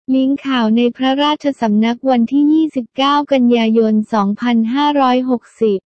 ลิงก์ข่าวในพระราชสำนักวันที่ 29 กันยายน 2560